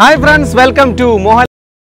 Hi friends, welcome to Mohan.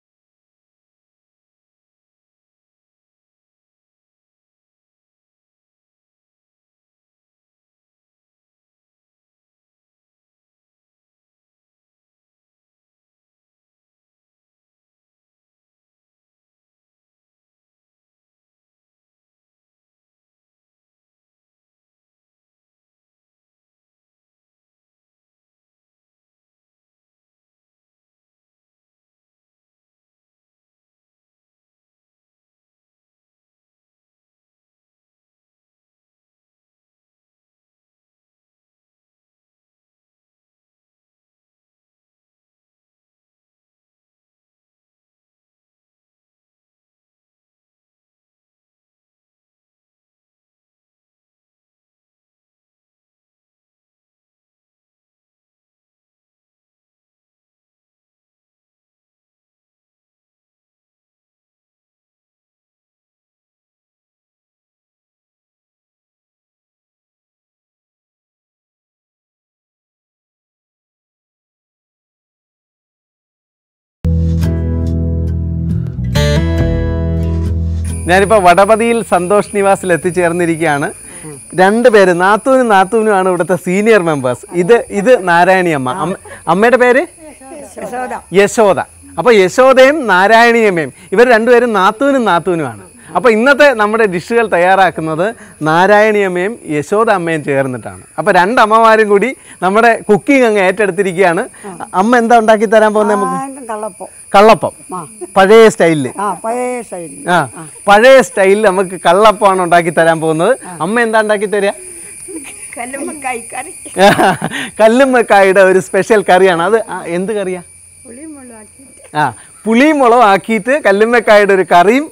ഞാനിപ്പോൾ വടപതിയിൽ സന്തോഷ് നിവാസിൽ എത്തിച്ചേർന്നിരിക്കുകയാണ്. രണ്ടുപേര് നാത്തൂനുമാണ് ഇവിടുത്തെ സീനിയർ മെമ്പേഴ്സ്. ഇത് നാരായണി അമ്മ. അമ്മയുടെ പേര് യശോദ. അപ്പോൾ യശോദയും നാരായണിയമ്മയും ഇവർ രണ്ടുപേരും നാത്തൂനുമാണ്. അപ്പോൾ ഇന്നത്തെ നമ്മുടെ ഡിഷുകൾ തയ്യാറാക്കുന്നത് നാരായണിയമ്മയും യശോദ അമ്മയും ചേർന്നിട്ടാണ്. അപ്പോൾ രണ്ടമ്മമാരും കൂടി നമ്മുടെ കുക്കിംഗ് അങ്ങ് ഏറ്റെടുത്തിരിക്കുകയാണ്. അമ്മ എന്താ ഉണ്ടാക്കി തരാൻ പോകുന്നത്? നമുക്ക് കള്ളപ്പം പഴയ സ്റ്റൈലിൽ പഴയ സ്റ്റൈലിൽ നമുക്ക് കള്ളപ്പമാണ് ഉണ്ടാക്കി തരാൻ പോകുന്നത്. അമ്മ എന്താ ഉണ്ടാക്കി തരിക? കല്ലുമ്മക്കായുടെ ഒരു സ്പെഷ്യൽ കറിയാണ്. അത് എന്ത് കറിയാ? പുളിയും മുളകും ആക്കിയിട്ട് കല്ലുമ്മക്കായുടെ ഒരു കറിയും.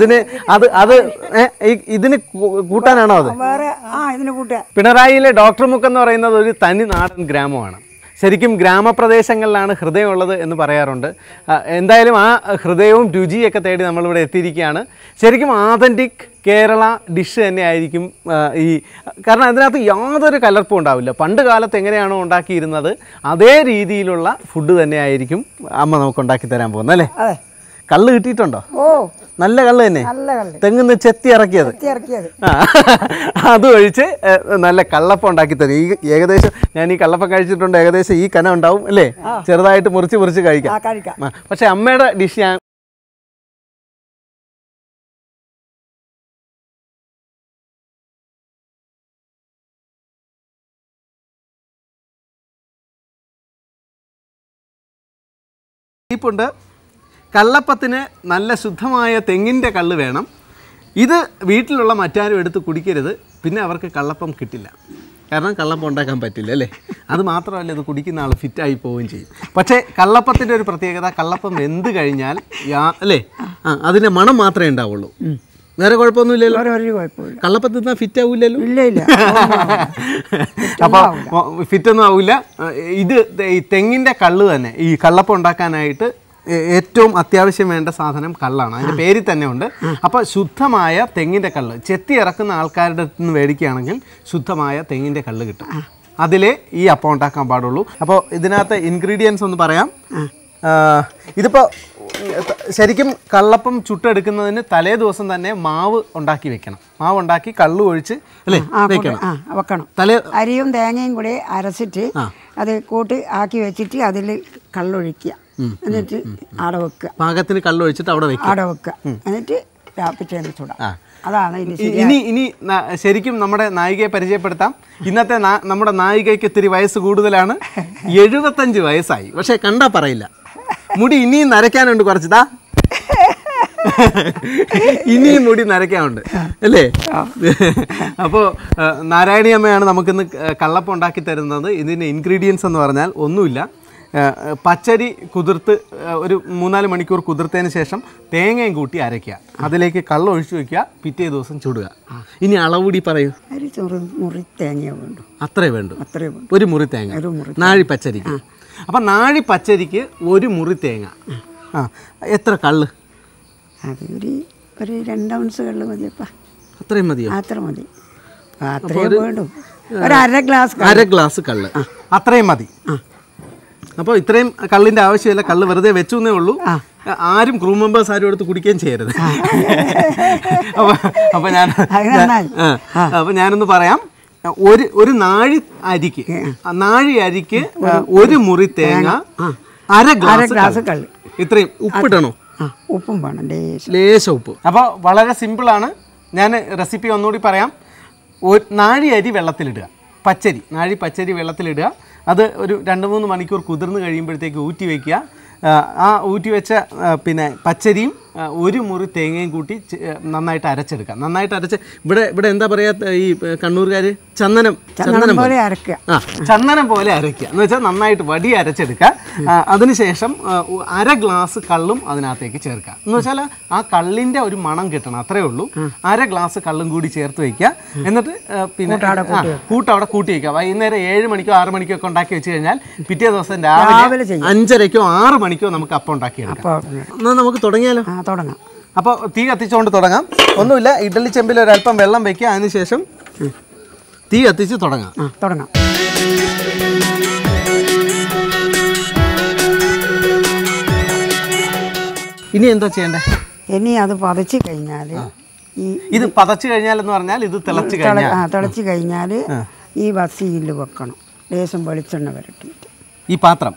ഇതിന് കൂട്ടാനാണോ അത്? പിണറായിയിലെ ഡോക്ടർ മുക്ക് എന്ന് പറയുന്നത് ഒരു തനി നാടൻ ഗ്രാമമാണ്. ശരിക്കും ഗ്രാമപ്രദേശങ്ങളിലാണ് ഹൃദയമുള്ളത് എന്ന് പറയാറുണ്ട്. എന്തായാലും ആ ഹൃദയവും രുചിയൊക്കെ തേടി നമ്മളിവിടെ എത്തിയിരിക്കുകയാണ്. ശരിക്കും ആതൻറ്റിക് കേരള ഡിഷ് തന്നെയായിരിക്കും കാരണം അതിനകത്ത് യാതൊരു കലർപ്പും ഉണ്ടാവില്ല. പണ്ട് കാലത്ത് എങ്ങനെയാണോ ഉണ്ടാക്കിയിരുന്നത് അതേ രീതിയിലുള്ള ഫുഡ് തന്നെയായിരിക്കും അമ്മ നമുക്ക് ഉണ്ടാക്കി തരാൻ പോകുന്നത് അല്ലേ? കള്ള് കിട്ടിയിട്ടുണ്ടോ? നല്ല കള്ള് തന്നെ, തെങ്ങിന്ന് ചെത്തി ഇറക്കിയത്. അത് ഒഴിച്ച് നല്ല കള്ളപ്പം ഉണ്ടാക്കി തരും. ഏകദേശം ഞാൻ ഈ കള്ളപ്പം കഴിച്ചിട്ടുണ്ട്. ഏകദേശം ഈ കന ഉണ്ടാവും അല്ലേ? ചെറുതായിട്ട് മുറിച്ച് കഴിക്കാം. പക്ഷെ അമ്മയുടെ ഡിഷ് ഞാൻ ണ്ട്. കള്ളപ്പത്തിന് നല്ല ശുദ്ധമായ തെങ്ങിൻ്റെ കള്ള് വേണം. ഇത് വീട്ടിലുള്ള മറ്റാരും എടുത്ത് കുടിക്കരുത്, പിന്നെ അവർക്ക് കള്ളപ്പം കിട്ടില്ല. കാരണം കള്ളപ്പം ഉണ്ടാക്കാൻ പറ്റില്ല അല്ലേ? അത് മാത്രമല്ല, ഇത് കുടിക്കുന്ന ആൾ ഫിറ്റായി പോവുകയും ചെയ്യും. പക്ഷേ കള്ളപ്പത്തിൻ്റെ ഒരു പ്രത്യേകത, കള്ളപ്പം വെന്ത് കഴിഞ്ഞാൽ അല്ലേ അതിൻ്റെ മണം മാത്രമേ ഉണ്ടാവുള്ളൂ. വേറെ കുഴപ്പമൊന്നുമില്ലല്ലോ? കള്ളപ്പം തിന്നാൽ ഫിറ്റ് ആവില്ലല്ലോ? ഇല്ല. അപ്പോൾ ഫിറ്റൊന്നും ആവില്ല. ഇത് ഈ തെങ്ങിൻ്റെ കള്ള് തന്നെ ഈ കള്ളപ്പം ഉണ്ടാക്കാനായിട്ട് ഏറ്റവും അത്യാവശ്യം വേണ്ട സാധനം കള്ളാണ്. അതിൻ്റെ പേരിൽ തന്നെ ഉണ്ട്. അപ്പോൾ ശുദ്ധമായ തെങ്ങിൻ്റെ കള്ള് ചെത്തി ഇറക്കുന്ന ആൾക്കാരുടെ അടുത്ത് നിന്ന് മേടിക്കുകയാണെങ്കിൽ ശുദ്ധമായ തെങ്ങിൻ്റെ കള്ള് കിട്ടും. അതിലേ ഈ അപ്പം ഉണ്ടാക്കാൻ പാടുള്ളൂ. അപ്പോൾ ഇതിനകത്ത് ഇൻഗ്രീഡിയൻസ് ഒന്ന് പറയാം. ഇതിപ്പോൾ ശരിക്കും കള്ളപ്പം ചുട്ടെടുക്കുന്നതിന് തലേ ദിവസം തന്നെ മാവ് ഉണ്ടാക്കി വെക്കണം. മാവ് ഉണ്ടാക്കി കള്ളു ഒഴിച്ച് അല്ലേ വെക്കണം. അരിയും തേങ്ങയും കൂടി അരച്ചിട്ട് അത് കൂട്ടി ആക്കി വെച്ചിട്ട് അതിൽ കള്ളൊഴിക്കുക. എന്നിട്ട് അവിടെ വെക്കുക. പാകത്തിന് കള്ളൊഴിച്ചിട്ട് അവിടെ വെക്കുക. എന്നിട്ട് പിറ്റേന്ന് ചൂടാം. അതാണ് ഇനി ശരിക്കും നമ്മുടെ നായികയെ പരിചയപ്പെടുത്താം. ഇന്നത്തെ നമ്മുടെ നായികയ്ക്ക് ഇത്തിരി വയസ്സ് കൂടുതലാണ്. 75 വയസ്സായി. പക്ഷെ കണ്ടാ പറയില്ല. മുടി ഇനിയും നരയ്ക്കാനുണ്ട് കുറച്ചതാ. ഇനിയും മുടി നരയ്ക്കാനുണ്ട് അല്ലേ? അപ്പോൾ നാരായണി അമ്മയാണ് നമുക്കിന്ന് കള്ളപ്പം ഉണ്ടാക്കി തരുന്നത്. ഇതിൻ്റെ ഇൻഗ്രീഡിയൻസ് എന്ന് പറഞ്ഞാൽ ഒന്നുമില്ല. പച്ചരി കുതിർത്ത് ഒരു 3-4 മണിക്കൂർ കുതിർത്തതിന് ശേഷം തേങ്ങയും കൂട്ടി അരയ്ക്കുക. അതിലേക്ക് കള്ളം ഒഴിച്ചു വയ്ക്കുക. പിറ്റേ ദിവസം ചുടുക. ഇനി അളവുകൂടി പറയൂ. അത്രേ വേണ്ടു. ഒരു മുറി തേങ്ങ നാഴി പച്ചരിക്ക്. അപ്പം നാഴി പച്ചരിക്ക് ഒരു മുറി തേങ്ങ. എത്ര കള്ള്? ഒരു 2 ഔൺസ് കള്ള് മതിയപ്പാ. അത്രയും മതിയോ? അത്ര മതി. അത്രയും വേണ്ടു. ഒരു അര ഗ്ലാസ് കള്ള് അത്രയും മതി. അപ്പോൾ ഇത്രയും കള്ളിൻ്റെ ആവശ്യമില്ല, കള്ള് വെറുതെ വെച്ചു എന്നേ ഉള്ളൂ. ആരും ക്രൂ മെമ്പേഴ്സ് ആരും എടുത്ത് കുടിക്കുകയും ചെയ്യരുത്. അപ്പോൾ ഞാനൊന്ന് പറയാം. ഒരു നാഴി അരിക്ക് ഒരു മുറി തേങ്ങ, അര ഗ്ലാസ് കള്ള്. ഇത്രയും ഉപ്പിടണോ? ഉപ്പും വേണം, ലേശം ഉപ്പ്. അപ്പോൾ വളരെ സിമ്പിളാണ്. ഞാൻ റെസിപ്പി ഒന്നുകൂടി പറയാം. നാഴി അരി വെള്ളത്തിലിടുക, പച്ചരി വെള്ളത്തിലിടുക. അത് ഒരു 2-3 മണിക്കൂർ കുതിർന്ന് കഴിയുമ്പോഴത്തേക്ക് ഊറ്റി വയ്ക്കുക. ആ ഊറ്റി വെച്ച പിന്നെ പച്ചരിയും ഒരു മുറി തേങ്ങയും കൂട്ടി നന്നായിട്ട് അരച്ചെടുക്കാം. നന്നായിട്ട് അരച്ച് ഇവിടെ എന്താ പറയുക ഈ കണ്ണൂർക്കാർ ചന്ദനം പോലെ അരക്കുക. ചന്ദനം പോലെ അരയ്ക്കുക എന്ന് വെച്ചാൽ നന്നായിട്ട് വടി അരച്ചെടുക്കുക. അതിനുശേഷം അര ഗ്ലാസ് കള്ളും അതിനകത്തേക്ക് ചേർക്കുക. എന്ന് വെച്ചാൽ ആ കള്ളിൻ്റെ ഒരു മണം കിട്ടണം, അത്രേ ഉള്ളൂ. അര ഗ്ലാസ് കള്ളും കൂടി ചേർത്ത് വയ്ക്കുക. എന്നിട്ട് പിന്നെ കൂട്ടവിടെ കൂട്ടി വയ്ക്കുക. വൈകുന്നേരം 7 മണിക്കോ 6 മണിക്കോ ഒക്കെ ഉണ്ടാക്കി വെച്ച് കഴിഞ്ഞാൽ പിറ്റേ ദിവസം രാവിലെ 5:30-ക്കോ 6 മണിക്കോ നമുക്ക് അപ്പം ഉണ്ടാക്കിയെടുക്കാം. എന്നാൽ നമുക്ക് തുടങ്ങിയാലോ? തുടങ്ങാം. അപ്പോൾ തീ കത്തിച്ചുകൊണ്ട് തുടങ്ങാം. ഒന്നുമില്ല, ഇഡ്ഡലി ചെമ്പിൽ ഒരല്പം വെള്ളം വയ്ക്കുക. അതിനുശേഷം തീ കത്തിച്ച് തുടങ്ങാം. ഇനി എന്താ ചെയ്യണ്ടേ? ഇനി അത് പതച്ച് കഴിഞ്ഞാൽ ഇത് പതച്ച് കഴിഞ്ഞാൽ എന്ന് പറഞ്ഞാൽ ഇത് തിളച്ച് കഴിഞ്ഞാൽ ഈ വസിയിൽ വെക്കണം. ലേശം വെളിച്ചെണ്ണ വരട്ടിയിട്ട് ഈ പാത്രം.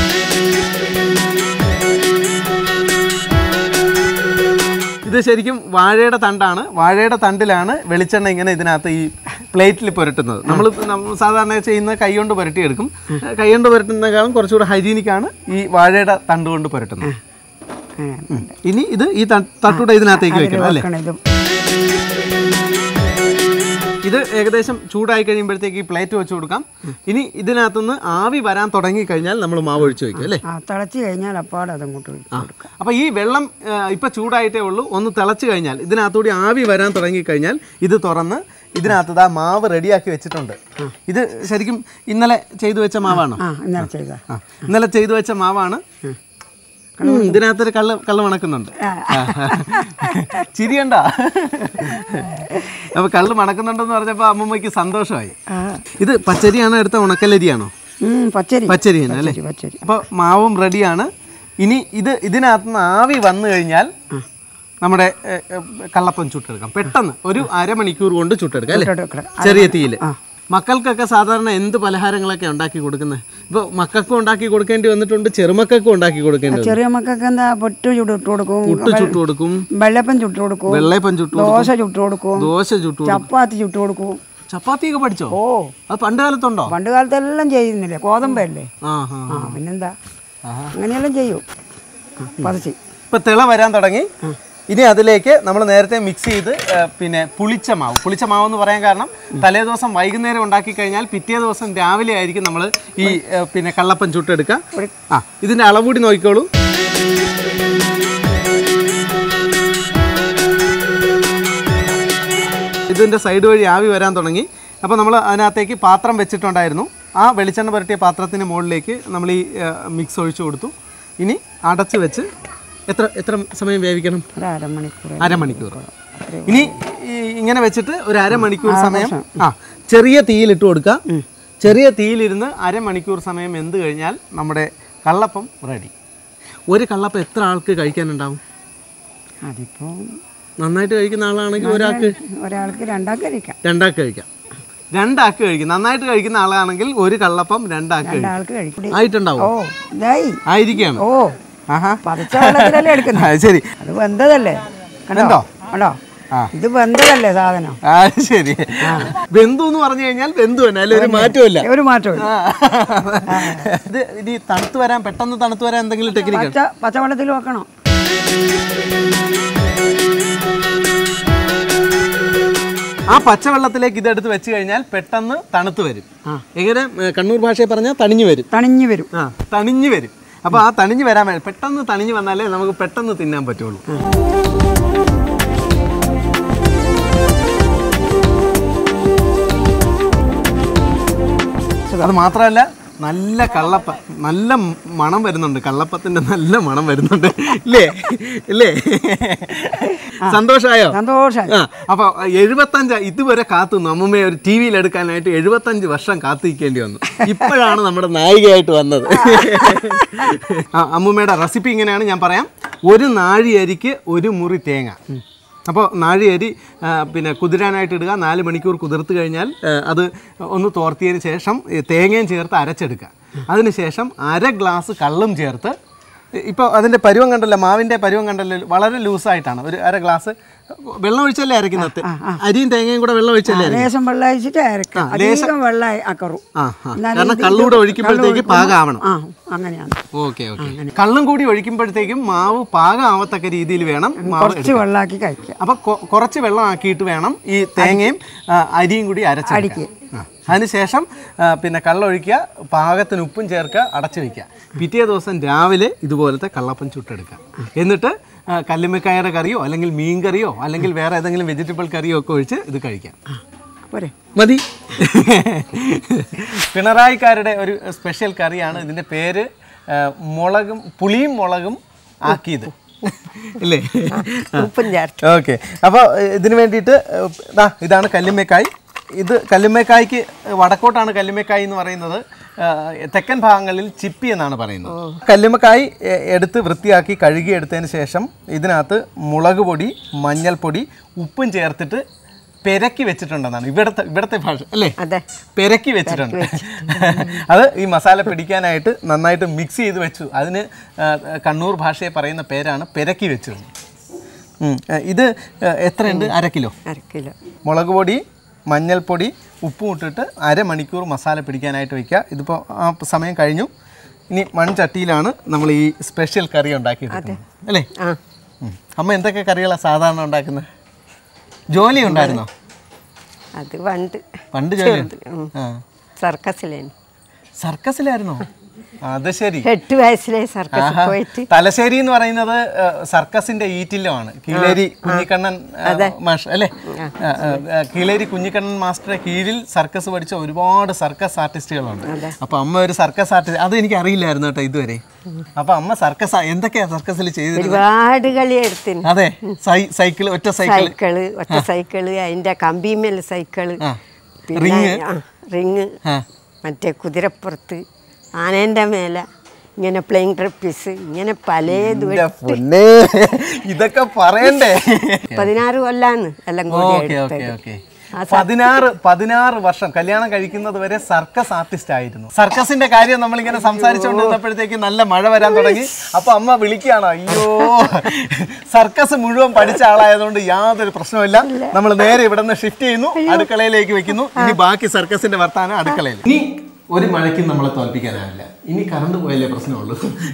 ഇത് ശരിക്കും വാഴയുടെ തണ്ടാണ്. വാഴയുടെ തണ്ടിലാണ് വെളിച്ചെണ്ണ ഇങ്ങനെ ഇതിനകത്ത് ഈ പ്ലേറ്റിൽ പുരട്ടുന്നത്. നമ്മൾ സാധാരണ ചെയ്യുന്ന കൈ കൊണ്ട് പുരട്ടിയെടുക്കും. കൈ കൊണ്ട് പുരട്ടുന്നതിനേക്കാളും കുറച്ചുകൂടെ ഹൈജീനിക്കാണ് ഈ വാഴയുടെ തണ്ട് കൊണ്ട് പുരട്ടുന്നത്. ഇനി ഇത് ഈ തട്ടൂടെ ഇതിനകത്തേക്ക് വെക്കണം അല്ലേ? ഇത് ഏകദേശം ചൂടായി കഴിയുമ്പോഴത്തേക്ക് ഈ പ്ലേറ്റ് വെച്ച് കൊടുക്കാം. ഇനി ഇതിനകത്തുനിന്ന് ആവി വരാൻ തുടങ്ങി കഴിഞ്ഞാൽ നമ്മൾ മാവ് ഒഴിച്ച് വയ്ക്കും അല്ലേ? തിളച്ച് കഴിഞ്ഞാൽ അപ്പാട് അതങ്ങോട്ട്. അപ്പോൾ ഈ വെള്ളം ഇപ്പം ചൂടായിട്ടേ ഉള്ളൂ. ഒന്ന് തിളച്ച് കഴിഞ്ഞാൽ ഇതിനകത്തൂടി ആവി വരാൻ തുടങ്ങി കഴിഞ്ഞാൽ ഇത് തുറന്ന് ഇതിനകത്ത് മാവ് റെഡിയാക്കി വെച്ചിട്ടുണ്ട്. ഇത് ശരിക്കും ഇന്നലെ ചെയ്തു വെച്ച മാവാണ്. ഇന്നലെ ചെയ്തു വെച്ച മാവാണ്. ഇതിനകത്തൊരു കള്ള് മണക്കുന്നുണ്ട്. ചിരിയണ്ട. അപ്പൊ കള്ള് മണക്കുന്നുണ്ടെന്ന് പറഞ്ഞപ്പോ അമ്മമ്മയ്ക്ക് സന്തോഷമായി. ഇത് പച്ചരിയാണോ എടുത്ത ഉണക്കലരിയാണോ? പച്ചരിയാണ് അല്ലേ? അപ്പൊ മാവും റെഡിയാണ്. ഇനി ഇതിനകത്തുനിന്ന് ആവി വന്നു കഴിഞ്ഞാൽ നമ്മുടെ കള്ളപ്പം ചുട്ടെടുക്കാം. പെട്ടെന്ന് ഒരു അരമണിക്കൂർ കൊണ്ട് ചുട്ടെടുക്കാം അല്ലേ? ചെറിയ തീയിൽ. മക്കൾക്കൊക്കെ സാധാരണ എന്ത് പലഹാരങ്ങളൊക്കെ ഉണ്ടാക്കി കൊടുക്കുന്നത്? ഇപ്പോൾ മക്കൾക്കും ഉണ്ടാക്കി കൊടുക്കേണ്ടി വന്നിട്ടുണ്ട്, ചെറുമക്കൾക്കും ഉണ്ടാക്കി കൊടുക്കേണ്ടി. ചെറിയ മക്കൾക്ക് എന്താ പൊട്ട് ചുട്ട് കൊടുക്കും, പുട്ട് ചുട്ട് കൊടുക്കും, വെള്ളപ്പം ചുട്ട് കൊടുക്കും, ദോശ ചുട്ട് കൊടുക്കും, ചപ്പാത്തി ചുട്ട് കൊടുക്കും. ചപ്പാത്തിയൊക്കെ പഠിച്ചോ? ഓ, അത് പണ്ട് കാലത്തുണ്ടോ? പണ്ട് കാലത്തെല്ലാം ചെയ്യുന്നില്ലേ, ഗോതമ്പല്ലേ. പിന്നെന്താ, അങ്ങനെയെല്ലാം ചെയ്യും. പതച്ച് ഇപ്പം തിള വരാൻ തുടങ്ങി. ഇനി അതിലേക്ക് നമ്മൾ നേരത്തെ മിക്സ് ചെയ്ത് പിന്നെ പുളിച്ച മാവ് എന്ന് പറയാൻ കാരണം തലേദിവസം വൈകുന്നേരം ഉണ്ടാക്കി കഴിഞ്ഞാൽ പിറ്റേ ദിവസം രാവിലെ ആയിരിക്കും നമ്മൾ ഈ പിന്നെ കള്ളപ്പം ചുട്ടെടുക്കുക. ഇതിൻ്റെ അളവ് കൂടി നോക്കിക്കോളൂ. ഇതിൻ്റെ സൈഡ് വഴി ആവി വരാൻ തുടങ്ങി. അപ്പോൾ നമ്മൾ അതിനകത്തേക്ക് പാത്രം വെച്ചിട്ടുണ്ടായിരുന്നു. ആ വെളിച്ചെണ്ണ പുരട്ടിയ പാത്രത്തിന് മുകളിലേക്ക് നമ്മൾ ഈ മിക്സ് ഒഴിച്ചു കൊടുത്തു. ഇനി അടച്ച് വെച്ച് എത്ര സമയം വേവിക്കണം? അരമണിക്കൂർ. ഇനി ഇങ്ങനെ വെച്ചിട്ട് ഒരു അരമണിക്കൂർ സമയം ചെറിയ തീയിലിട്ട് കൊടുക്കുക. ചെറിയ തീയിലിരുന്ന് അരമണിക്കൂർ സമയം വെന്ത് കഴിഞ്ഞാൽ നമ്മുടെ കള്ളപ്പം റെഡി. ഒരു കള്ളപ്പം എത്ര ആൾക്ക് കഴിക്കാനുണ്ടാവും? അതിപ്പോൾ നന്നായിട്ട് കഴിക്കുന്ന ആളാണെങ്കിൽ ഒരാൾക്ക് രണ്ടാൾക്ക് കഴിക്കാം. രണ്ടാൾക്ക് കഴിക്കും. നന്നായിട്ട് കഴിക്കുന്ന ആളാണെങ്കിൽ ഒരു കള്ളപ്പം രണ്ടാൾക്ക് ആയിട്ടുണ്ടാവും. ആയിരിക്കുകയാണ്. ശരി, അത് വെന്തതല്ലേ? കണ്ടോ കണ്ടോ, ഇത് വെന്തതല്ലേ സാധനം. ശരി, വെന്തു എന്ന് പറഞ്ഞു കഴിഞ്ഞാൽ വെന്തു തന്നെ അല്ലെ? ഒരു മാറ്റമില്ല. ഇത് ഇനി പെട്ടെന്ന് തണുത്ത് വരാൻ എന്തെങ്കിലും ടെക്നിക്ക്? പച്ചവെള്ളത്തിൽ വെക്കണം. ആ പച്ചവെള്ളത്തിലേക്ക് ഇതെടുത്ത് വെച്ച് കഴിഞ്ഞാൽ പെട്ടെന്ന് തണുത്ത് വരും. എങ്ങനെ കണ്ണൂർ ഭാഷയിൽ പറഞ്ഞാൽ തണിഞ്ഞു വരും. അപ്പോൾ ആ തണിഞ്ഞ് വരാൻ വേണ്ടി പെട്ടെന്ന് തണിഞ്ഞ് വന്നാലേ നമുക്ക് പെട്ടെന്ന് തിന്നാൻ പറ്റുള്ളൂ. അത് മാത്രമല്ല നല്ല നല്ല മണം വരുന്നുണ്ട്, കള്ളപ്പത്തിൻ്റെ നല്ല മണം വരുന്നുണ്ട് ഇല്ലേ ഇല്ലേ? സന്തോഷമായോ? സന്തോഷം. അപ്പോൾ 75 ഇതുവരെ കാത്തുനിന്നു അമ്മൂമ്മയെ ഒരു ടി വിയിൽ എടുക്കാനായിട്ട് 75 വർഷം കാത്തിരിക്കേണ്ടി വന്നു. ഇപ്പോഴാണ് നമ്മുടെ നായികയായിട്ട് വന്നത്. അമ്മൂമ്മയുടെ റെസിപ്പി ഇങ്ങനെയാണ്, ഞാൻ പറയാം. 1 നാഴി അരിക്ക് 1 മുറി തേങ്ങ. അപ്പോൾ നാഴി അരി പിന്നെ കുതിരാനായിട്ട് ഇടുക. 4 മണിക്കൂർ കുതിർത്ത് കഴിഞ്ഞാൽ അത് ഒന്ന് തോർത്തിയതിന് ശേഷം തേങ്ങയും ചേർത്ത് അരച്ചെടുക്കുക. അതിനുശേഷം 1/2 ഗ്ലാസ് കള്ളും ചേർത്ത്, ഇപ്പോൾ അതിൻ്റെ പരുവം കണ്ടല്ലോ, മാവിൻ്റെ പരുവം കണ്ടല്ലോ, വളരെ ലൂസായിട്ടാണ്. ഒരു 1/2 ഗ്ലാസ് വെള്ളം ഒഴിച്ചല്ലേ അരയ്ക്കുന്നത്? അരിയും തേങ്ങയും കൂടെ വെള്ളം ഒഴിച്ചല്ലേ? ലേശം വെള്ളം ഒഴിച്ചിട്ട് അരക്കാം. അധികം വെള്ളം ആക്കറു. കാരണം കള്ളൂടെ ഒഴിക്കുമ്പോഴത്തേക്ക് പാകമാവണം. അങ്ങനെയാണ്. Okay okay. കള്ളും കൂടി ഒഴിക്കുമ്പോഴത്തേക്കും മാവ് പാകമാവത്തക്ക രീതിയിൽ വേണം കുറച്ച് വെള്ളമാക്കി കഴിക്കുക. അപ്പോൾ കുറച്ച് വെള്ളം ആക്കിയിട്ട് വേണം ഈ തേങ്ങയും അരിയും കൂടി അരച്ചടിക്കുക. അതിനുശേഷം പിന്നെ കള്ളൊഴിക്കുക, പാകത്തിന് ഉപ്പും ചേർക്കുക, അടച്ചു വയ്ക്കുക. പിറ്റേ ദിവസം രാവിലെ ഇതുപോലത്തെ കള്ളപ്പം ചുട്ടെടുക്കുക. എന്നിട്ട് കല്ലുമ്മക്കായയുടെ കറിയോ അല്ലെങ്കിൽ മീൻ കറിയോ അല്ലെങ്കിൽ വേറെ ഏതെങ്കിലും വെജിറ്റബിൾ കറിയോ ഒക്കെ ഒഴിച്ച് ഇത് കഴിക്കാം. മതി. പിണറായിക്കാരുടെ ഒരു സ്പെഷ്യൽ കറിയാണ്. ഇതിൻ്റെ പേര് പുളിയും മുളകും ആക്കിയത് ഇല്ലേ? ഓക്കെ. അപ്പോൾ ഇതിന് വേണ്ടിയിട്ട് ഇതാണ് കല്ലുമ്മക്കായ്. ഇത് കല്ലുമ്മക്കായ്ക്ക് വടക്കോട്ടാണ് കല്ലുമ്മക്കായ് എന്ന് പറയുന്നത്. തെക്കൻ ഭാഗങ്ങളിൽ ചിപ്പി എന്നാണ് പറയുന്നത്. കല്ലുമ്മക്കായ് എടുത്ത് വൃത്തിയാക്കി കഴുകിയെടുത്തതിന് ശേഷം ഇതിനകത്ത് മുളക് പൊടി, മഞ്ഞൾപ്പൊടി, ഉപ്പും ചേർത്തിട്ട് പെരക്കി വെച്ചിട്ടുണ്ടെന്നാണ് ഇവിടുത്തെ ഭാഷ അല്ലേ? പെരക്കി വെച്ചിട്ടുണ്ട്. അത് ഈ മസാല പിടിക്കാനായിട്ട് നന്നായിട്ട് മിക്സ് ചെയ്ത് വെച്ചു. അതിന് കണ്ണൂർ ഭാഷയെ പറയുന്ന പേരാണ് പെരക്കി വെച്ചത്. ഇത് എത്രയുണ്ട്? 1/2 കിലോ. മുളക് പൊടി, മഞ്ഞൾപ്പൊടി, ഉപ്പും ഇട്ടിട്ട് 1/2 മണിക്കൂർ മസാല പിടിക്കാനായിട്ട് വയ്ക്കുക. ഇതിപ്പോൾ ആ സമയം കഴിഞ്ഞു. ഇനി മൺചട്ടിയിലാണ് നമ്മൾ ഈ സ്പെഷ്യൽ കറി ഉണ്ടാക്കിയെടുക്കുന്നത് അല്ലേ? അമ്മ എന്തൊക്കെ കറികളാണ് സാധാരണ ഉണ്ടാക്കുന്നത്? ജോലി ഉണ്ടായിരുന്നോ? അത് പണ്ട് ജോലി സർക്കസിലായിരുന്നോ? അത് ശരി. 8 വയസ്സിലെ സർക്കസ് പോയിട്ട്. തലശ്ശേരി എന്ന് പറയുന്നത് സർക്കസിന്റെ ഈറ്റില്ലമാണ്. കീലേരി കുഞ്ഞിക്കണ്ണൻ മാസ്റ്റർ അല്ലേ? കീലേരി കുഞ്ഞിക്കണ്ണൻ മാസ്റ്ററുടെ കീഴിൽ സർക്കസ് പഠിച്ച ഒരുപാട് സർക്കസ് ആർട്ടിസ്റ്റുകളുണ്ട്. അപ്പൊ അമ്മ ഒരു സർക്കസ് ആർട്ടിസ്റ്റ്, അത് എനിക്ക് അറിയില്ലായിരുന്നു കേട്ടോ ഇതുവരെ. അപ്പൊ അമ്മ സർക്കസ് എന്തൊക്കെയാ സർക്കസിൽ ചെയ്തത്? ഒരുപാട് കളി എടുത്തിന്. അതെ, സൈക്കിള്, ഒറ്റ സൈക്കിള്, അതിന്റെ കമ്പിമേൽ സൈക്കിള്, റിങ്, മറ്റേ കുതിരപ്പുറത്ത്, ആനേന്റെ മേലെ, ഇങ്ങനെ പ്ലെയിൻ ട്രിപ്പീസ്, ഇങ്ങനെ പലതും. ഇതൊക്കെ പറയണ്ടേ? 16 കൊല്ലാണ് എല്ലാം കൂടി. 16 വർഷം കല്യാണം കഴിക്കുന്നത് വരെ സർക്കസ് ആർട്ടിസ്റ്റ് ആയിരുന്നു. സർക്കസിന്റെ കാര്യം നമ്മളിങ്ങനെ സംസാരിച്ചുകൊണ്ടിരുന്നപ്പോഴത്തേക്ക് നല്ല മഴ വരാൻ തുടങ്ങി. അപ്പൊ അമ്മ വിളിക്കുകയാണോ? അയ്യോ, സർക്കസ് മുഴുവൻ പഠിച്ച ആളായതുകൊണ്ട് യാതൊരു പ്രശ്നമില്ല. നമ്മൾ നേരെ ഇവിടെ നിന്ന് ഷിഫ്റ്റ് ചെയ്യുന്നു, അടുക്കളയിലേക്ക് വെക്കുന്നു. ഇനി ബാക്കി സർക്കസിന്റെ വർത്താനം അടുക്കളയിൽ. ഇനി ഒരു മഴയ്ക്കും നമ്മളെ തോൽപ്പിക്കാനാവില്ല. ഇനി കറണ്ട് പോയാലേ പ്രശ്നമുള്ളൂ.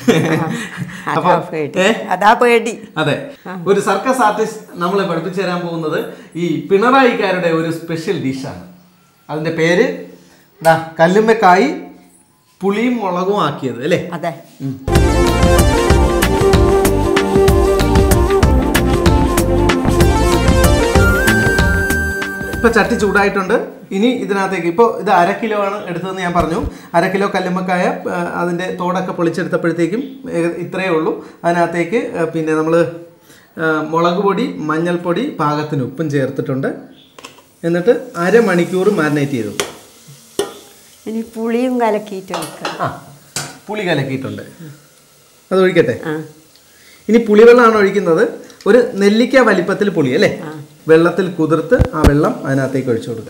അതെ, ഒരു സർക്കസ് ആർട്ടിസ്റ്റ് നമ്മളെ പഠിപ്പിച്ചു തരാൻ പോകുന്നത് ഈ പിണറായിക്കാരുടെ ഒരു സ്പെഷ്യൽ ഡിഷാണ്. അതിന്റെ പേര് കല്ലുമ്മക്കായ് പുളിയും മുളകും ആക്കിയത് അല്ലേ? അതെ. ഇപ്പൊ ചട്ടി ചൂടായിട്ടുണ്ട്. ഇനി ഇതിനകത്തേക്ക് ഇപ്പോൾ ഇത് 1/2 കിലോ ആണ് എടുത്തതെന്ന് ഞാൻ പറഞ്ഞു. 1/2 കിലോ കല്ലുമ്മക്കായ അതിൻ്റെ തോടൊക്കെ പൊളിച്ചെടുത്തപ്പോഴത്തേക്കും ഇത്രയേ ഉള്ളൂ. അതിനകത്തേക്ക് പിന്നെ നമ്മൾ മുളക് പൊടി, മഞ്ഞൾപ്പൊടി, പാകത്തിന് ഉപ്പും ചേർത്തിട്ടുണ്ട്. എന്നിട്ട് 1/2 മണിക്കൂർ മാരിനേറ്റ് ചെയ്തു. ഇനി പുളിയും കലക്കിയിട്ടുണ്ട്. പുളി കലക്കിയിട്ടുണ്ട്, അത് ഒഴിക്കട്ടെ. ഇനി പുളിവെള്ളമാണ് ഒഴിക്കുന്നത്. ഒരു നെല്ലിക്ക വലിപ്പത്തിൽ പുളി അല്ലേ? വെള്ളത്തിൽ കുതിർത്ത് ആ വെള്ളം അതിനകത്തേക്ക് ഒഴിച്ചു കൊടുക്കുക.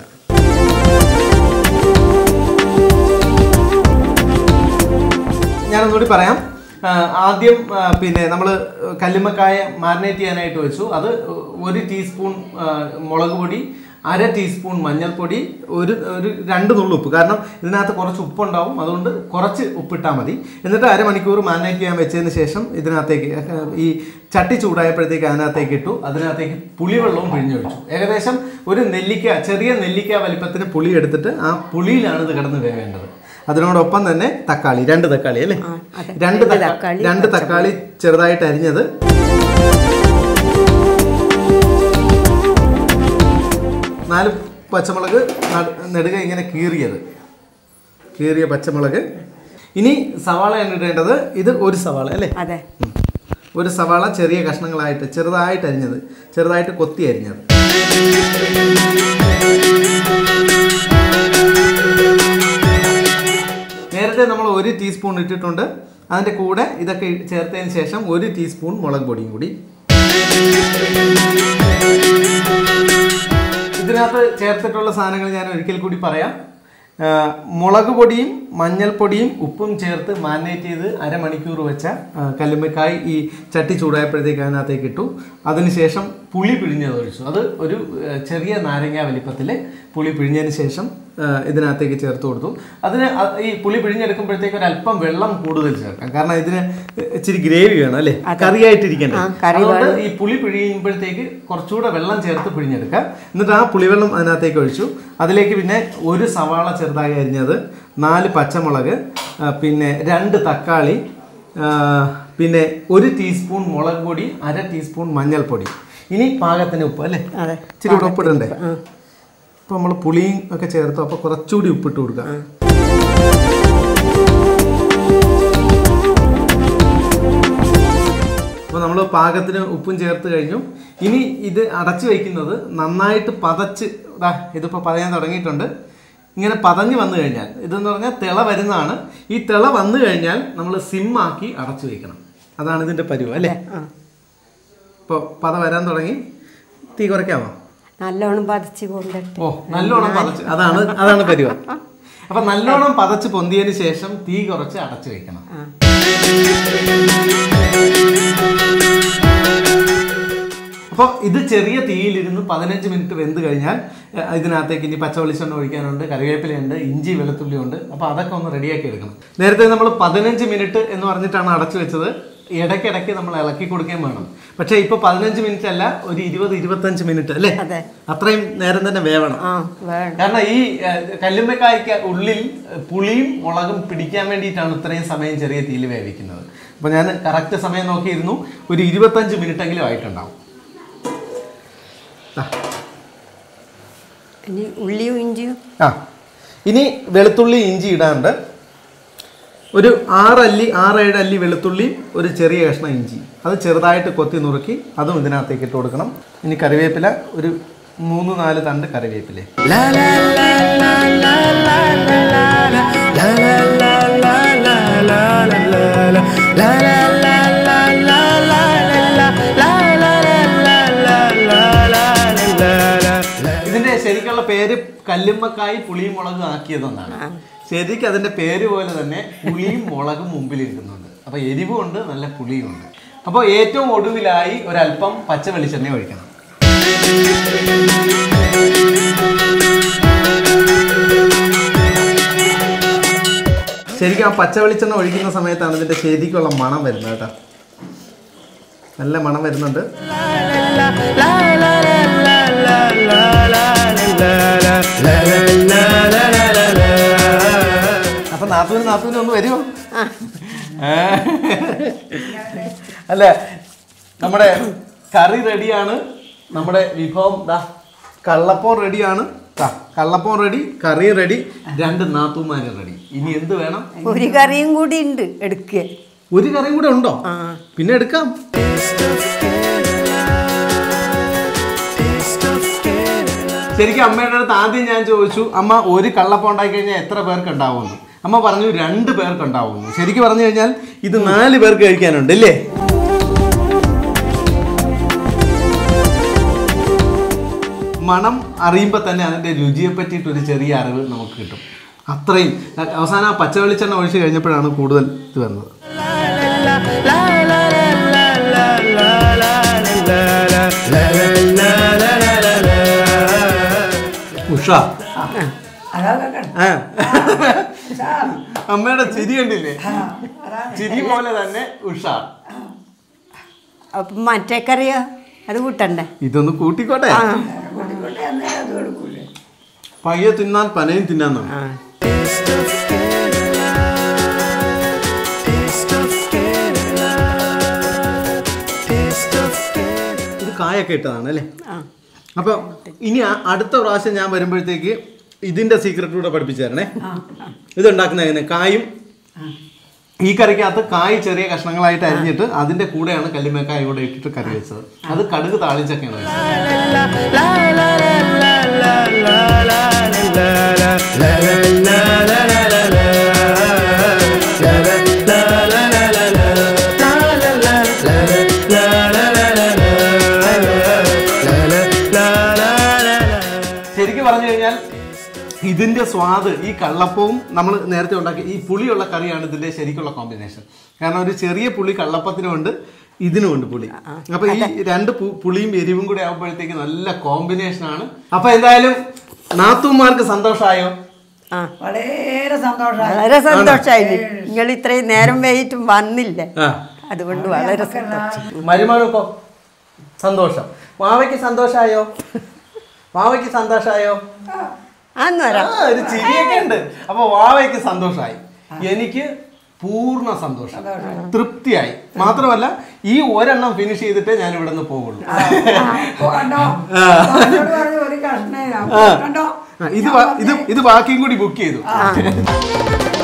ഞാനൊന്നുകൂടി പറയാം. ആദ്യം പിന്നെ നമ്മൾ കല്ലുമ്മക്കായ മാരിനേറ്റ് ചെയ്യാനായിട്ട് വെച്ചു. അത് 1 ടീസ്പൂൺ മുളക് പൊടി, 1/2 ടീസ്പൂൺ മഞ്ഞൾപ്പൊടി, ഒരു 2 നുള്ളുപ്പ്. കാരണം ഇതിനകത്ത് കുറച്ച് ഉപ്പുണ്ടാവും, അതുകൊണ്ട് കുറച്ച് ഉപ്പിട്ടാൽ മതി. എന്നിട്ട് 1/2 മണിക്കൂർ മാരിനേറ്റ് ചെയ്യാൻ വെച്ചതിന് ശേഷം ഇതിനകത്തേക്ക് ഈ ചട്ടി ചൂടായപ്പോഴത്തേക്ക് അതിനകത്തേക്ക് ഇട്ടു. അതിനകത്തേക്ക് പുളിവെള്ളവും പിഴിഞ്ഞൊഴിച്ചു. ഏകദേശം ഒരു ചെറിയ നെല്ലിക്ക വലിപ്പത്തിന് പുളി എടുത്തിട്ട് ആ പുളിയിലാണ് ഇത് കിടന്ന് വേവേണ്ടത്. അതിനോടൊപ്പം തന്നെ തക്കാളി, 2 തക്കാളി അല്ലേ? 2 തക്കാളി ചെറുതായിട്ട് അരിഞ്ഞത്, 4 പച്ചമുളക് നെടുക ഇങ്ങനെ കീറിയത്, കീറിയ പച്ചമുളക്. ഇനി സവാളയാണ് ഇടേണ്ടത്. ഇത് ഒരു സവാള അല്ലേ? അതെ. ഒരു സവാള ചെറിയ കഷ്ണങ്ങളായിട്ട് ചെറുതായിട്ട് അരിഞ്ഞത്, ചെറുതായിട്ട് കൊത്തി അരിഞ്ഞത്. നേരത്തെ നമ്മൾ 1 ടീസ്പൂൺ ഇട്ടിട്ടുണ്ട്. അതിൻ്റെ കൂടെ ഇതൊക്കെ ചേർത്തതിന് ശേഷം 1 ടീസ്പൂൺ മുളക് പൊടിയും കൂടി. ഇതിനകത്ത് ചേർത്തിട്ടുള്ള സാധനങ്ങൾ ഞാൻ ഒരിക്കൽ കൂടി പറയാം. മുളക് പൊടിയും മഞ്ഞൾപ്പൊടിയും ഉപ്പും ചേർത്ത് മാരിനേറ്റ് ചെയ്ത് അരമണിക്കൂർ വെച്ച കല്ലുമ്മക്കായ് ഈ ചട്ടി ചൂടായപ്പോഴത്തേക്ക് അതിനകത്തേക്ക് ഇട്ടു. അതിനുശേഷം പുളി പിഴിഞ്ഞത് ഒഴിച്ചു. അത് ഒരു ചെറിയ നാരങ്ങ വലിപ്പത്തിൽ പുളി പിഴിഞ്ഞതിന് ശേഷം ഇതിനകത്തേക്ക് ചേർത്ത് കൊടുത്തു. അതിന് ഈ പുളി പിഴിഞ്ഞെടുക്കുമ്പോഴത്തേക്ക് ഒരല്പം വെള്ളം കൂടുതൽ ചേർക്കാം. കാരണം ഇതിന് ഇച്ചിരി ഗ്രേവി വേണം അല്ലേ, കറിയായിട്ടിരിക്കണം. അതുകൊണ്ട് ഈ പുളി പിഴിയുമ്പോഴത്തേക്ക് കുറച്ചുകൂടെ വെള്ളം ചേർത്ത് പിഴിഞ്ഞെടുക്കാം. എന്നിട്ട് ആ പുളിവെള്ളം അതിനകത്തേക്ക് ഒഴിച്ചു. അതിലേക്ക് പിന്നെ 1 സവാള ചെറുതായി അരിഞ്ഞത്, 4 പച്ചമുളക്, പിന്നെ 2 തക്കാളി, പിന്നെ 1 ടീസ്പൂൺ മുളക് പൊടി, 1/2 ടീസ്പൂൺ മഞ്ഞൾപ്പൊടി. ഇനി പാകത്തിന് ഉപ്പ് അല്ലേ, ഇച്ചിരി കൂടെ ഉപ്പിടണ്ടേ? ഇപ്പോൾ നമ്മൾ പുളിയും ഒക്കെ ചേർത്തു, അപ്പോൾ കുറച്ചുകൂടി ഉപ്പിട്ട് കൊടുക്കാം. അപ്പോൾ നമ്മൾ പാകത്തിന് ഉപ്പും ചേർത്ത് കഴിഞ്ഞു. ഇനി ഇത് അടച്ചു വയ്ക്കുന്നത് നന്നായിട്ട് പതച്ച്, ഇതിപ്പോൾ പതയാൻ തുടങ്ങിയിട്ടുണ്ട്. ഇങ്ങനെ പതഞ്ഞ് വന്നു കഴിഞ്ഞാൽ, ഇതെന്ന് പറഞ്ഞാൽ തിള വരുന്നതാണ്. ഈ തിള വന്നു കഴിഞ്ഞാൽ നമ്മൾ സിമ്മാക്കി അടച്ചു വയ്ക്കണം. അതാണ് ഇതിൻ്റെ പരുവം അല്ലേ? ഇപ്പോൾ പത വരാൻ തുടങ്ങി. തീ കുറയ്ക്കാമോ? നല്ലോണം പതച്ച് കൊണ്ടിട്ട്. ഓ, നല്ലോണം പതച്ച്, അതാണ് പരുവം. അപ്പം നല്ലോണം പതച്ച് പൊന്തിയതിന് ശേഷം തീ കുറച്ച് അടച്ചു വയ്ക്കണം. അപ്പോൾ ഇത് ചെറിയ തീയിലിരുന്ന് 15 മിനിറ്റ് വെന്ത് കഴിഞ്ഞാൽ ഇതിനകത്തേക്ക് ഇനി പച്ച വെളിച്ചെണ്ണ ഒഴിക്കാനുണ്ട്, കറിവേപ്പിലയുണ്ട്, ഇഞ്ചി വെളുത്തുള്ളി ഉണ്ട്. അപ്പോൾ അതൊക്കെ ഒന്ന് റെഡിയാക്കി എടുക്കണം. നേരത്തെ നമ്മൾ 15 മിനിറ്റ് എന്ന് പറഞ്ഞിട്ടാണ് അടച്ചു വെച്ചത്. ഇടയ്ക്കിടയ്ക്ക് നമ്മൾ ഇളക്കി കൊടുക്കുകയും വേണം. പക്ഷേ ഇപ്പോൾ 15 മിനിറ്റ് അല്ല, ഒരു 20-25 മിനിറ്റ് അല്ലേ? അത്രയും നേരം തന്നെ വേവണം. കാരണം ഈ കല്ലുമ്മക്കായ്ക്ക് ഉള്ളിൽ പുളിയും മുളകും പിടിക്കാൻ വേണ്ടിയിട്ടാണ് ഇത്രയും സമയം ചെറിയ തീയിൽ വേവിക്കുന്നത്. അപ്പോൾ ഞാൻ കറക്റ്റ് സമയം നോക്കിയിരുന്നു, ഒരു 25 മിനിറ്റെങ്കിലും ആയിട്ടുണ്ടാവും. ഉള്ളിയും ഇഞ്ചിയും ഇനി വെളുത്തുള്ളി ഇഞ്ചി ഇടാണ്ട്. ഒരു 6-7 അല്ലി വെളുത്തുള്ളി, ഒരു ചെറിയ കഷ്ണം ഇഞ്ചി, അത് ചെറുതായിട്ട് കൊത്തി നുറുക്കി അതും ഇതിനകത്തേക്ക് ഇട്ട് കൊടുക്കണം. ഇനി കറിവേപ്പില, ഒരു 3-4 തണ്ട് കറിവേപ്പില. ഇതിന്റെ ശരിക്കുള്ള പേര് കല്ലുമ്മക്കായ് പുളിയും മുളകും ആക്കിയതെന്നാണ്. ശരിക്കും അതിന്റെ പേര് പോലെ തന്നെ പുളിയും മുളകും മുമ്പിൽ ഇരിക്കുന്നുണ്ട്. അപ്പോൾ എരിവുണ്ട്, നല്ല പുളിയുണ്ട്. അപ്പോൾ ഏറ്റവും ഒടുവിലായി ഒരല്പം പച്ച വെളിച്ചെണ്ണ ഒഴിക്കണം. ശരിക്കും ആ പച്ച വെളിച്ചെണ്ണ ഒഴിക്കുന്ന സമയത്താണ് ഇതിന്റെ ശരിക്കുള്ള മണം വരുന്നത് കേട്ടോ. നല്ല മണം വരുന്നുണ്ട്. അപ്പൊ നാത്തൂന് ഒന്ന് വരുമോ? അല്ല, നമ്മുടെ കറി റെഡിയാണ്. നമ്മുടെ വിഭവം കള്ളപ്പം റെഡിയാണ്. കള്ളപ്പം റെഡി, കറി റെഡി, 2 നാത്തൂമാര് റെഡി. ഇനി എന്ത് വേണം? ഒരു കറിയും കൂടി ഉണ്ട്, എടുക്കുക. ഒരു കറിയും കൂടെ ഉണ്ടോ? പിന്നെ എടുക്കാം. ശരിക്കും അമ്മയുടെ അടുത്ത് ആദ്യം ഞാൻ ചോദിച്ചു, അമ്മ ഒരു കള്ളപ്പം ഉണ്ടാക്കി കഴിഞ്ഞാൽ എത്ര പേർക്ക് ഉണ്ടാവുമെന്ന്. അമ്മ പറഞ്ഞു 2 പേർക്ക് ഉണ്ടാവുമെന്ന്. ശരിക്കും പറഞ്ഞു കഴിഞ്ഞാൽ ഇത് 4 പേർക്ക് കഴിക്കാനുണ്ട് അല്ലേ? മണം അറിയുമ്പോൾ തന്നെ അതിൻ്റെ രുചിയെ പറ്റിയിട്ടൊരു ചെറിയ അറിവ് നമുക്ക് കിട്ടും. അത്രയും അവസാനം ആ പച്ച വെളിച്ചെണ്ണ ഒഴിച്ച് കഴിഞ്ഞപ്പോഴാണ് കൂടുതൽ ഇത് വന്നത്. ഉഷ, അമ്മയുടെ ചിരി കണ്ടില്ലേ? ചിരി പോലെ തന്നെ ഉഷ. അപ്പം മറ്റേ കറിയോ അത് കൂട്ടണ്ടേ? ഇതൊന്ന് കൂട്ടിക്കോട്ടെ. പയ്യെ തിന്നാൻ പനയും തിന്നാന്നാണ്. ഇത് കായൊക്കെ ഇട്ടതാണ് അല്ലേ? അപ്പം ഇനി അടുത്ത പ്രാവശ്യം ഞാൻ വരുമ്പോഴത്തേക്ക് ഇതിന്റെ സീക്രട്ട് കൂടെ പഠിപ്പിച്ചു തരണേ. ഇതുണ്ടാക്കുന്ന എങ്ങനെ? കായും ഈ കറിക്കകത്ത് കായ് ചെറിയ കഷ്ണങ്ങളായിട്ട് അരിഞ്ഞിട്ട് അതിന്റെ കൂടെയാണ് കല്ലുമേക്കായ കൂടെ ഇട്ടിട്ട് കറി വെച്ചത്. അത് കടുക് താളിച്ചൊക്കെയാണ് വെച്ചത്. ശരിക്കും പറഞ്ഞു കഴിഞ്ഞാൽ ഇതിന്റെ സ്വാദ് ഈ കള്ളപ്പവും നമ്മൾ നേരത്തെ ഉണ്ടാക്കി ഈ പുളിയുള്ള കറിയാണ് ഇതിന്റെ ശരിക്കുള്ള കോമ്പിനേഷൻ. കാരണം ഒരു ചെറിയ പുളി കള്ളപ്പത്തിനുമുണ്ട്, ഇതിനുമുണ്ട് പുളി. അപ്പൊ ഈ രണ്ട് പുളിയും എരിവും കൂടെ ആകുമ്പോഴത്തേക്ക് നല്ല കോമ്പിനേഷൻ ആണ്. അപ്പൊ എന്തായാലും നാത്തൂമാർക്ക് സന്തോഷമായോ? വളരെ സന്തോഷമായി. വളരെ സന്തോഷമായി. നിങ്ങൾ ഇത്രയും നേരം വൈകിട്ടും വന്നില്ല, അതുകൊണ്ട് വളരെ സന്തോഷം. മരുമകൾക്കോ സന്തോഷം? വാവയ്ക്ക് സന്തോഷമായോ? വാവയ്ക്ക് സന്തോഷമായോ? ഒരു ചിരിയൊക്കെ ഉണ്ട്. അപ്പൊ വാവയ്ക്ക് സന്തോഷമായി, എനിക്ക് പൂർണ്ണ സന്തോഷം, തൃപ്തിയായി. മാത്രമല്ല ഈ ഒരെണ്ണം ഫിനിഷ് ചെയ്തിട്ടേ ഞാൻ ഇവിടെ നിന്ന് പോകുള്ളൂ. ഇത് ബാക്കിയും കൂടി ബുക്ക് ചെയ്തു.